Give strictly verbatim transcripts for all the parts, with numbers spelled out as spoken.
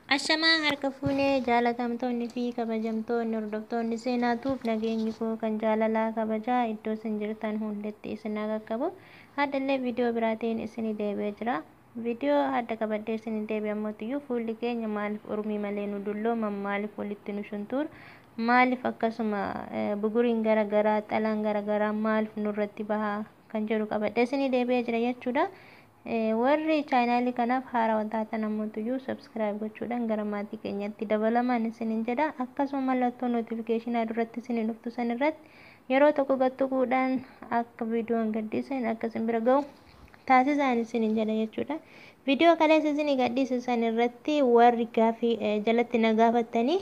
Ashamaa harka fuunee jaalatamtoonni fi kabajamtoonni hordoftoonni seenaatuuf nageenyi koo kan jaalalaa kabajaa iddoo isin jirtan hundatti isin qaqqabu. Haddallee viidiyoo biraatiin isinii deebi'ee jira. Viidiyoo hadda qabadhee isinii deebi'e ammoo fuulli keenya maaliif ormii malee nu dullooma, maaliif walitti nu shuntuura, maaliif akkasuma buguriin garaagaraa xalaan garaagaraa maaliif nurratti bahaa kan jedhu qabadhee isinii deebi'ee jira jechuudha. warri chaanaalii kanaaf haarawaa taatan ammoo subscribe gochuudhaan gara maatii keenyatti dabalamaan isiniin jedha. Akkasuma mallattoo notifiikeeshinaa duratti isiniin dhuftu san irratti yeroo tokko gattuquudhaan akka viidiyoon gadhiisan akka isin bira ga'u taasisaan isiniin jedha jechuudha. Viidiyoo kaleessa isinii gadhiisan irratti warri gaafii jalatti na gaafattanii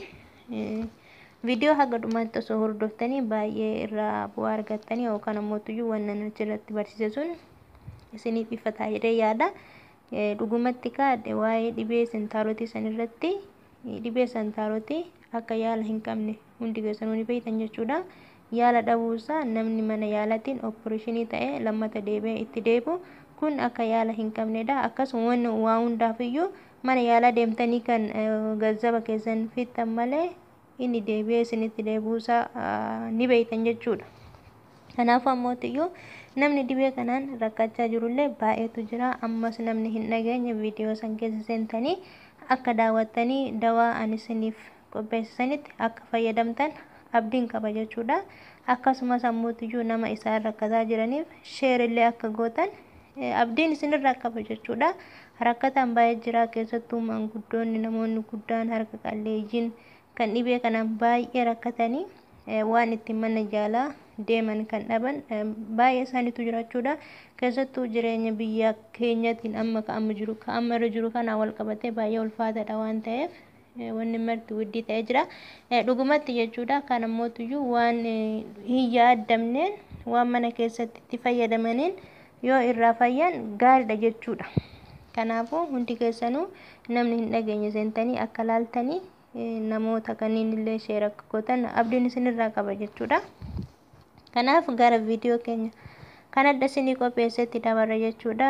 viidiyoo haga dhumaatti osoo hordoftanii baay'ee irraa bu'aa argattanii yookaan ammoo wannan achirratti barsiise sun isiniif ifataa jedhee yaada. Dhugumatti kaadhe waa'ee dhibee sentaarotii san irratti dhibee sentaarotii akka yaala hin qabne hundi keessanuu ni beektan jechuudha. Yaala dhabuusaa namni mana yaalaatiin opereeshinii ta'ee lammata deebi'ee itti deebi'u kun akka yaala hin qabnedha. Akkasuma wanni waa hundaafiyyuu mana yaalaa deemtanii kan gazzaba keessan fixxan malee inni deebi'ee isinitti deebi'uusaa ni beektan jechuudha. Kanaafuu ammoo namni dhibee kanaan rakkachaa jirullee baay'eetu jira. Ammas namni hin dhageenye viidiyoo san keessa seentanii akka daawwattanii dawaa ani isiniif qopheessanitti akka fayyadamtan abdiin qaba jechuudha. Akkasumas ammoo nama isaan rakkataa jiraniif sheerillee akka gootan abdiin isinirraa qaba jechuudha. Rakkataan baay'ee jira, keessattuu maanguddoonni namoonni guddaan harka qalleeyyiin kan dhibee kanaan baay'ee rakkatanii waan ittiin mana yaalaa deeman kan dhaban baay'ee isaaniitu jirachuudha. Keessattuu jireenya biyya keenyaatiin amma ka'ama jiru ka'ama irra jiru kana wal qabatee baay'ee ulfaataadha waan ta'eef wanni marti widdii ta'ee jira. Dhugumatti jechuudha. Kan ammoo waan hin yaadamneen waan mana keessatti itti fayyadamaniin yoo irraa fayyan gaariidha jechuudha. Kanaafuu hundi keessanuu namni hin dhageenye seentanii akka laaltanii namoota kanneen illee sheera akka gootan abdiin isinirraa qaba jechuudha. Kanaaf gara viidiyoo keenya kan adda isinii qopheessetti dabarra jechuudha.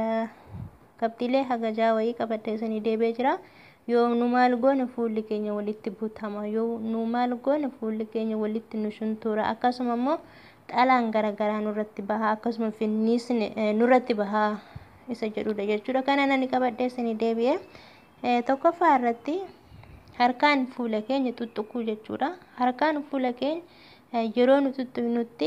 Qabxiilee hagajaa wayii qabadhee isinii deebi'ee jira. Yoo nu maal goone fuulli keenya walitti butama, yoo nu maal goone fuulli keenya walitti nu shuntuura, akkasuma immoo xalaan garaagaraa nurratti bahaa, akkasuma finniisni nurratti bahaa isa jedhudha jechuudha. Kana nani qabadhee isinii deebi'ee tokkoffaa irratti harkaan fuula keenya tuttuquu jechuudha. Harkaan fuula keenya yeroo nu tuttuqnutti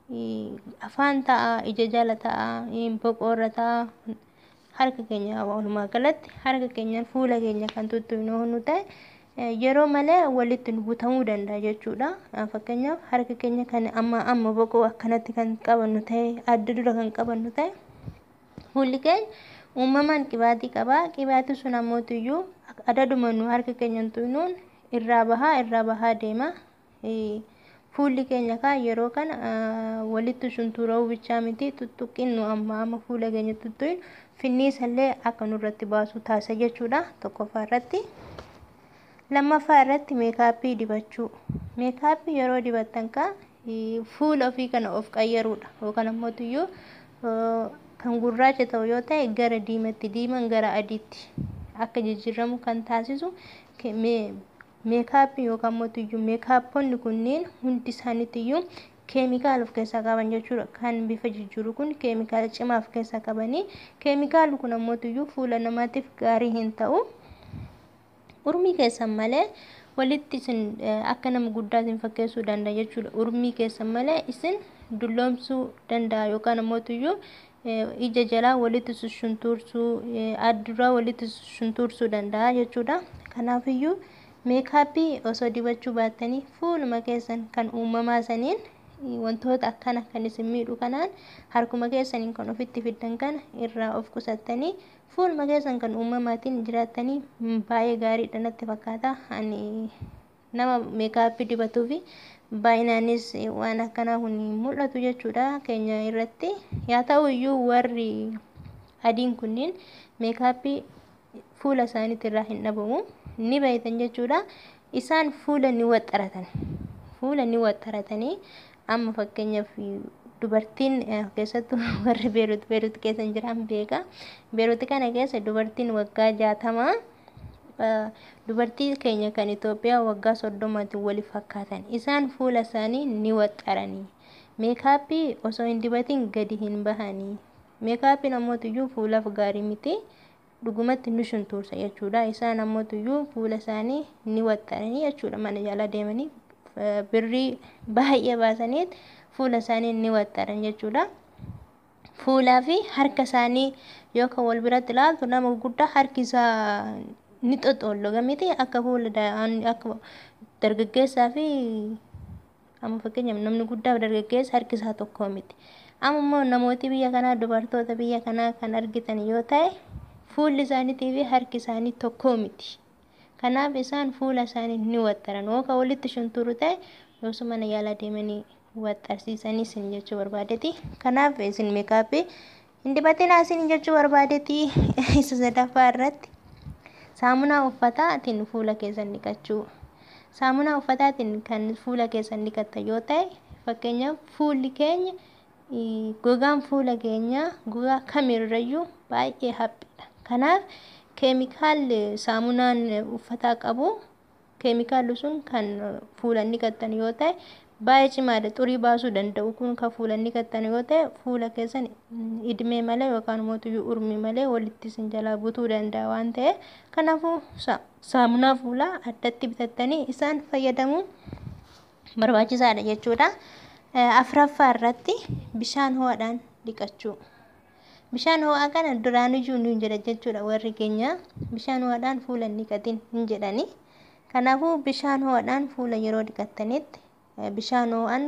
afaan ta'a, ija jala ta'a, boqorra ta'a. Harka keenya walumaa galatti harka keenya fuula keenya kan tuttuqnu nu ta'e yeroo malee walitti nu butamuu danda'a jechuudha. Fakkeenyaaf harka keenya kan amma amma boqoo akkanatti kan qabannu ta'e, adda dura kan qabannu ta'e fuulli keenya uumamaan qibaatii qaba. Qibaatii sun ammoo tuyyuu adaduma nu harka keenya tuqnuun irraa bahaa irraa bahaa deema. Fuulli keenya kaa yeroo kana walitti shuntuura'uu bichaa miti, tuttuqiin nu amma amma fuula keenya tuttuqin finniisallee akka nurratti baasu taasisa jechuudha. Tokkoffaa irratti. Lammaffaa irratti meekaappii dibachuu. Meekaappii yeroo dibattan kaa fuula ofii kana of qayyaruudha yookaan ammoo tuyyuu kan gurraacha ta'u yoo ta'e gara diimatti, diiman gara adiitti akka jijjiiramu kan taasisu meekaappii yookaan ammoo tuyyuu meekaappoonni kunneen hundi isaaniitiyyuu keemikaala of keessaa qaban jechuudha. Kan bifa jijjiiru kun keemikaala cimaa of keessaa qabanii keemikaalli kun ammoo tuyyuu fuula namaatiif gaarii hin ta'u. Urmii keessan malee walitti isin akka nama guddaa isin fakkeessuu danda'a jechuudha. Urmii keessan malee isin dulloomsuu danda'a yookaan ammoo tuyyuu ija jalaa walitti shuntuursuu, adduraa walitti shuntuursuu danda'a jechuudha. Kanaafiyyuu meekaappii osoo dibachuu baattanii fuuluma keessan kan uumamaa saniin wantoota akkana kan isin miidhu kanaan harkuma keessaniin kan ofitti fiddan kana irraa of qusattanii fuuluma keessan kan uumamaatiin jiraattanii baay'ee gaariidha natti fakkaata. Ani nama meekaappii dibatuu fi baay'inaanis waan akkanaa kun mul'atu jechuudha keenya irratti. Yaa ta'u iyyuu warri adiin kunniin meekaappii fuula isaaniitti irraa hin dhabamu ni beektan jechuudha. Isaan fuula ni waxxaratan. Fuula ni waxxaratanii amma fakkeenyaaf dubartiin keessattuu warri Beerut Beerut keessa jiran beeka. Beerut kana keessa dubartiin waggaa jaatamaa dubartii keenya kan Itoophiyaa waggaa soddomatti wali fakkaatan isaan fuula isaanii ni waxxaranii meekaappii osoo hin dibatin gadi hin bahanii meekaappiin ammoo fuulaaf gaarii miti dhugumatti nu shuntuursa jechuudha isaan ammoo fuula isaanii ni waxxaranii jechuudha mana jala deemanii birrii baay'ee baasanii fuula isaanii ni waxxaran jechuudha fuulaa fi harka isaanii yookaan wal biratti ilaaltu nama guddaa harki isaa ni xoxolloga miti akka fuula akka dargaggeessaa fi amma fakkeenyaaf namni guddaa dargaggeessa harki isaa tokko miti ammoo namooti biyya kanaa dubartoota biyya kanaa kan argitan yoo ta'e fuulli isaaniitii fi harki isaanii tokko miti kanaaf isaan fuula isaanii ni waxxaran yookaan walitti shuntuuru ta'e yoosuma mana yaalaa deemanii waxxarsiisanii sin jechuu barbaadeeti kanaaf isin meekaappii hin dibatinaa sin jechuu barbaadeeti isa sadaffaa irratti saamunaa uffataatiin fuula keessan dhiqachuu saamunaa uffataatiin kan fuula keessan dhiqatta yoo ta'e fakkeenyaaf fuulli keenya gogaan fuula keenya gogaa kamirrayyuu baay'ee haphiidha kanaaf keemikaalli saamunaan uffataa qabu keemikaalli sun kan fuula dhiqattan yoo ta'e baay'ee cimaadha xurii baasuu danda'u kun kan fuula dhiqattan yoo ta'e fuula keessan idmee malee yookaan mootuyyuu urmii malee walitti sin jalaa butuu danda'a waan ta'e kanaafuu saamunaa fuulaa addatti bitattanii isaan fayyadamuu barbaachisaadha jechuudha afuraffaa irratti bishaan ho'aadhaan dhiqachuu bishaan ho'aa kana duraanuyyuu nu jedha jechuudha warri keenya bishaan ho'aadhaan fuula dhiqatin hin jedhani kanaafuu bishaan ho'aadhaan fuula yeroo dhiqattanitti bishaan ho'aan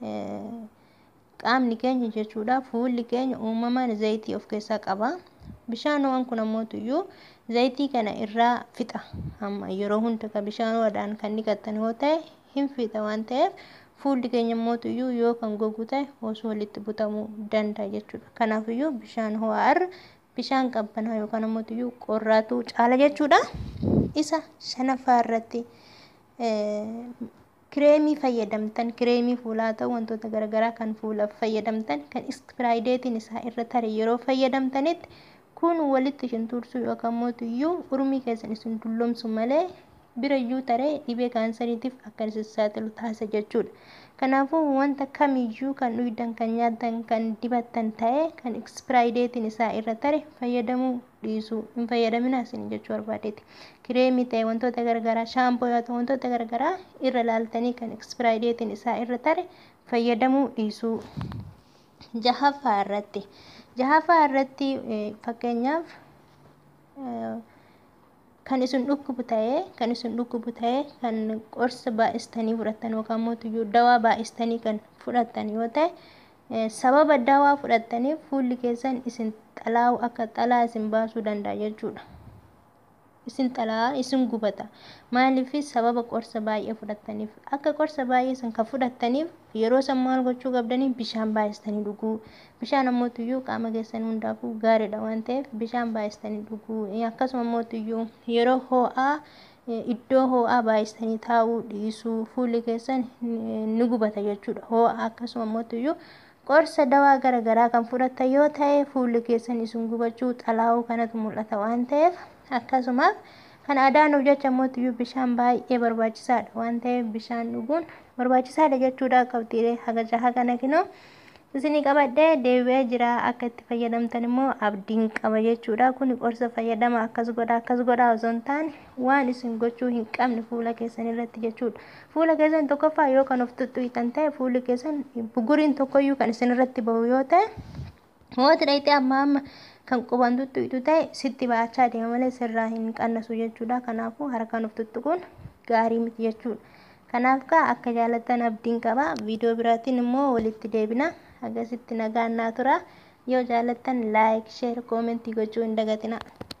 qaamni keenya jechuudha fuulli keenya uumamaan zayitii of keessaa qaba bishaan ho'aan kun ammoo zayitii kana irraa fixa amma yeroo hunda ka bishaan ho'aadhaan kan dhiqattan yoo ta'e hin fixa waan ta'eef fuulli keenya ammoo yoo kan gogu ta'e osoo walitti butamuu danda'a jechuudha kanaafiyyuu bishaan ho'aa bishaan qabbanaa yookaan ammoo qorraatu caala jechuudha isa shanaffaa irratti kireemii fayyadamtan kireemii fuulaa ta'u wantoota garaagaraa kan fuulaaf fayyadamtan kan ekspiraayideetiin isaa irra tare yeroo fayyadamtanitti kun walitti shuntuursuu yookaan mootuyyuu urmii keessan isin dulloomsu malee birayyuu taree dhibee kaansariitiif akka isin saaxilu taasisa jechuudha kanaafuu wanta kamiyyuu kan dhugdan kan nyaattan kan dibattan ta'e kan ekspiraayideetiin isaa irra tare fayyadamuu dhiisuu hin fayyadaminaa isin jechuu barbaadeeti kireemii ta'e wantoota garaagaraa shaampoo yoo ta'u wantoota garaagaraa irra laaltanii kan ekspiraayideetiin isaa irra tare fayyadamuu dhiisuu jahaffaa irratti jahaffaa irratti fakkeenyaaf kan isin dhukkubu ta'e kan isin dhukkubu ta'e kan qorsa baay'istanii fudhattan yookaan mootuyyuu dawaa baay'istanii kan fudhattan yoo ta'e sababa dawaa fudhattaniif fuulli keessan isin xalaa'u akka xalaa isin baasuu danda'a jechuudha isin xalaa isin gubata maaliif sababa qorsa baay'ee fudhattaniif akka qorsa baay'ee isin kan fudhattaniif yeroo san maal gochuu qabdanii bishaan baay'istanii dhuguu bishaan ammoo qaama keessan hundaafuu gaariidha waan ta'eef bishaan baay'istanii dhuguu akkasuma ammoo yeroo ho'aa iddoo ho'aa baay'istanii taa'uu dhiisuu fuulli keessan ni gubata jechuudha ho'aa akkasuma ammoo qorsa dawaa garaagaraa kan fudhattan yoo ta'e fuulli keessan isin gubachuu xalaa'uu kanatu mul'ata waan ta'eef akkasuma kan aadaanuuf jecha ammoo bishaan baay'ee barbaachisaadha waan ta'eef bishaan dhuguun barbaachisaadha jechuudha qabxiilee haga jaha kana kinoo isinii qabadhee deebi'ee jira akka itti fayyadamtan immoo abdiin qaba jechuudha kun qorsa fayyadama akkas godha akkas godha osoo hin taane waan isin gochuu hin qabne fuula keessan irratti jechuudha fuula keessan tokkoffaa yoo kan of tuttuqxan ta'e fuulli keessan buguriin tokkoyyuu kan isin irratti bahu yoo ta'e mooti dhayxee amma amma kan quban tuttuqxu ta'e sitti baachaa deema malee sirraa hin qannasu jechuudha kanaafuu harkaan of tuttuquun gaarii miti jechuudha kanaaf ka akka jaalattan abdiin qaba viidiyoo biraatiin immoo walitti deebina agasitti nagaan naa tura yoo jaalattan laayik sheer koomentii gochuu hin dagatina